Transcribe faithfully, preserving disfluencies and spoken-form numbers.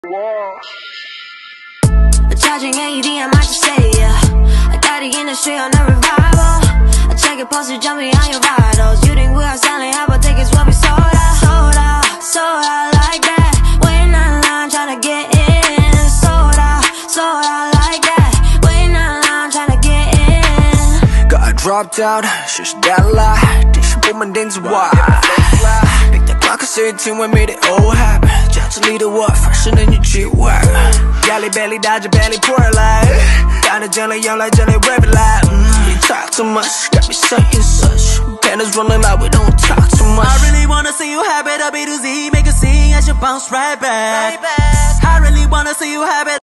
The charging A D, I might just say, yeah. I got the industry on a revival. I check your post, you jumping on your vitals. You think we are selling, how about tickets what we sold out? Sold out, sold out like that. Waiting on line, trying to get in. Sold out, sold out like that. Waiting on line, trying to get in. got dropped out, she's that lie. 대신 보면 된지 why. Pick the clock, sitting with me, the old habit. Just lead the what, fresher than your G-Wagon. Galley belly, dodge your belly, pour it like. Got a jelly, young like jelly, rap it like. Mm, you talk too much, got me saying such. Pandas rolling like we don't talk too much. I really wanna see you have it, a B to Z, make a scene as you bounce right back. I really wanna see you have it.